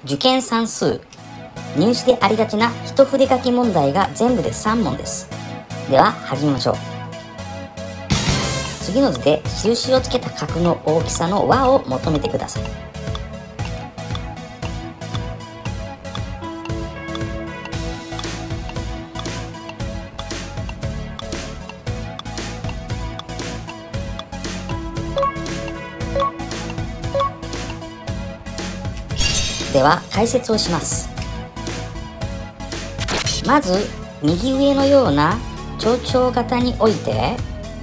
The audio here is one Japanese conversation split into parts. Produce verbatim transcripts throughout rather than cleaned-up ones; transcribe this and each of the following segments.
受験算数入試でありがちな一筆書き問題が全部でさん問です。では始めましょう。次の図で印をつけた角の大きさの和を求めてください。では解説をします。まず右上のような長々型において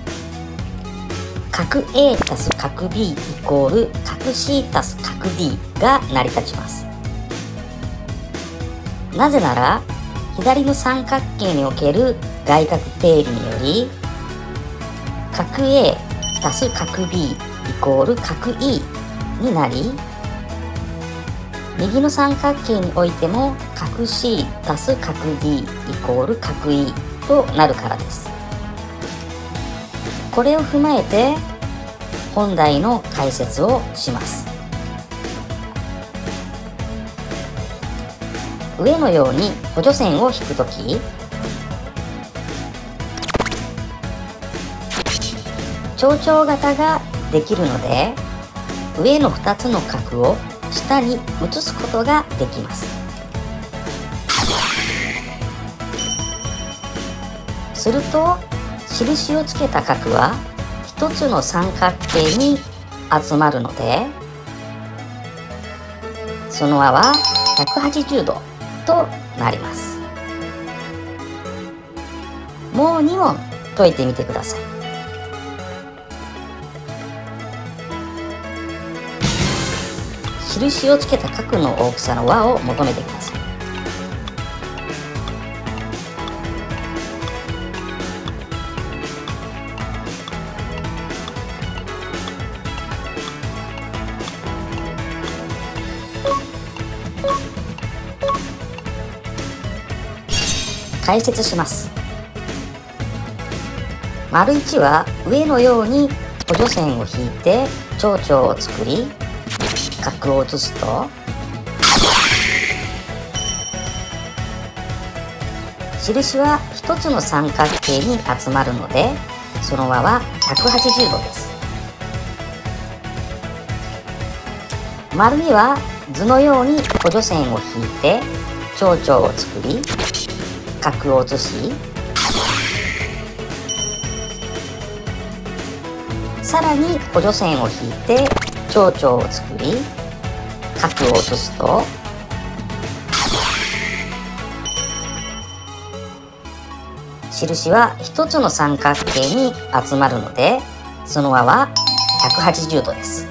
角 A たす角 B イコール角 C たす角 D が成り立ちます。なぜなら左の三角形における外角定理により角 A たす角 B イコール角 E になり、右の三角形においても角 C たす角 D イコール角 E となるからです。これを踏まえて本題の解説をします。上のように補助線を引くとき、長々型ができるので上のふたつの角を下に移すことができます。すると印をつけた角はひとつの三角形に集まるので、その和はひゃくはちじゅうどとなります。もうに問解いてみてください。印をつけた角の大きさの和を求めてください。解説します。丸いちは上のように補助線を引いて長々を作り角を移すと印はひとつの三角形に集まるのでその和はひゃくはちじゅうどです。丸には図のように補助線を引いて長々を作り角を移し、さらに補助線を引いて長々を作り角を移すと印はひとつの三角形に集まるのでその和はひゃくはちじゅうどです。